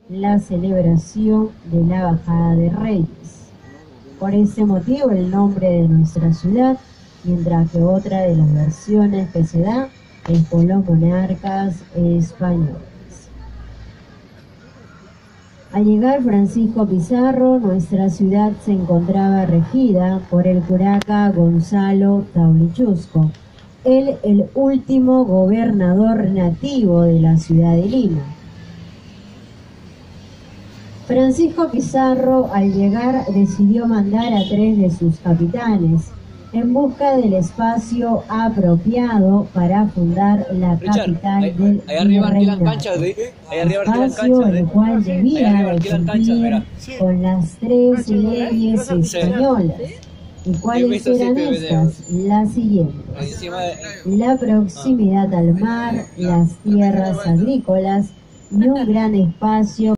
la celebración de la bajada de Reyes. Por ese motivo el nombre de nuestra ciudad, mientras que otra de las versiones que se da es por los monarcas españoles. Al llegar Francisco Pizarro, nuestra ciudad se encontraba regida por el curaca Gonzalo Tablichusco, él el último gobernador nativo de la ciudad de Lima. Francisco Pizarro, al llegar, decidió mandar a 3 de sus capitanes en busca del espacio apropiado para fundar la capital del virreinato, espacio el cual debía de cumplir con las 3 leyes españolas. ¿Y cuáles eran estas? Las siguientes: la proximidad al mar, las tierras agrícolas y un gran espacio